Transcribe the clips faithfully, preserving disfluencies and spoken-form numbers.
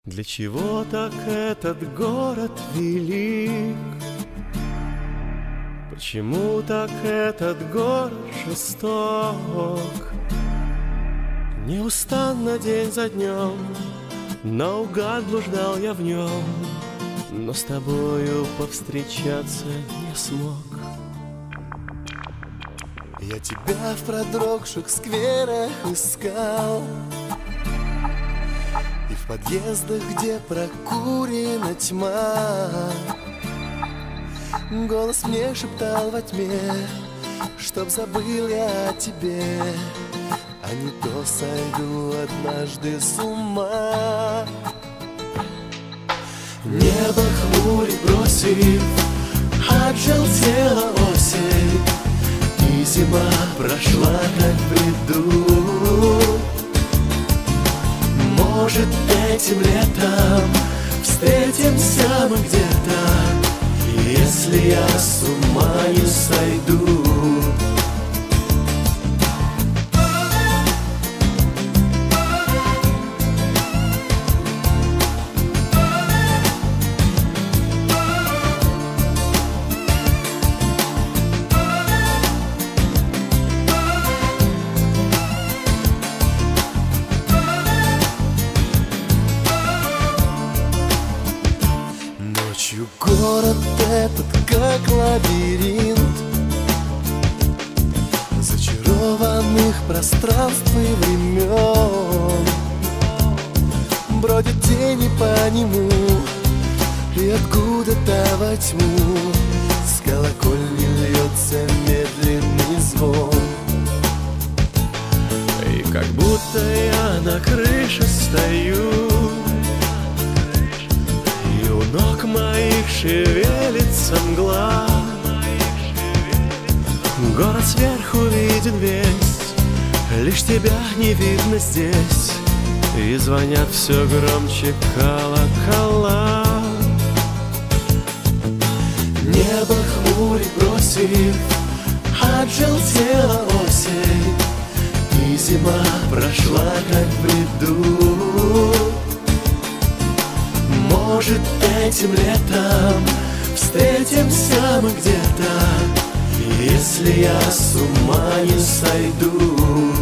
Для чего так этот город велик? Почему так этот город жесток? Неустанно день за днем наугад блуждал я в нем, но с тобою повстречаться не смог. Я тебя в продрогших скверах искал, и в подъездах, где прокурена тьма, голос мне шептал во тьме, чтоб забыл я о тебе, а не то сойду однажды с ума. Небо хмурит, бросив, отжелтела осень, и зима прошла, как в бреду. Может, этим летом встретимся мы где-то, если я с ума не сойду. Ночью город этот, как лабиринт зачарованных пространств и времен. Бродят тени по нему, и откуда-то во тьму с колокольни льется медленный звон. И как будто я на крыше стою, и у ног моих шевелится мгла. Город сверху виден весь, лишь тебя не видно здесь, и звонят все громче колокола. Небо хмурит, бросив, отжелтела осень, и зима прошла, как в бреду. Может, этим летом встретимся мы где-то, если я с ума не сойду.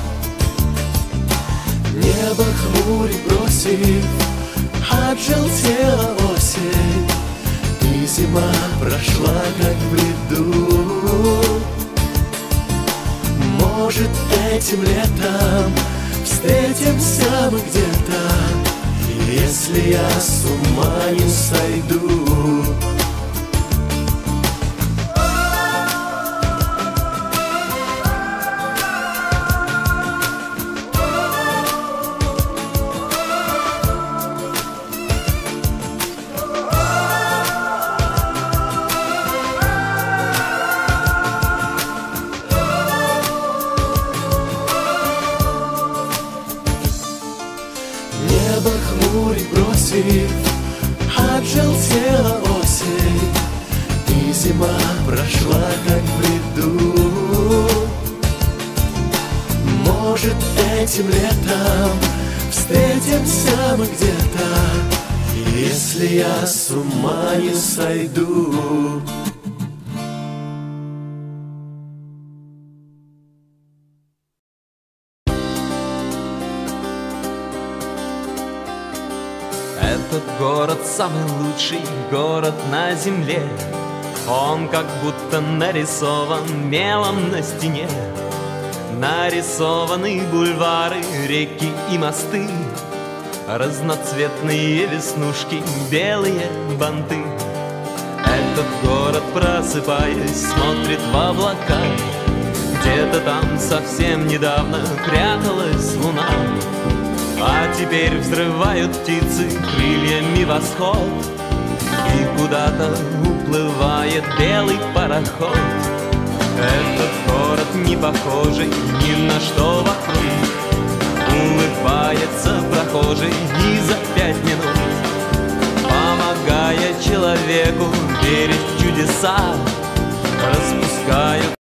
Небо хмурит, бросив, отжелтела осень, и зима прошла, как в бреду. Может, этим летом встретимся мы где-то, если я с ума не сойду. Небо хмурит, бросив, отжелтела осень, и зима прошла, как в бреду. Может, этим летом встретимся мы где-то, если я с ума не сойду. Этот город самый лучший город на земле. Он как будто нарисован мелом на стене. Нарисованы бульвары, реки и мосты, разноцветные веснушки, белые банты. Этот город, просыпаясь, смотрит в облака. Где-то там совсем недавно пряталась луна, а теперь взрывают птицы крыльями восход, и куда-то уплывает белый пароход. Этот город не похожий ни на что вокруг, улыбается прохожий и за пять минут, помогая человеку верить в чудеса, распускают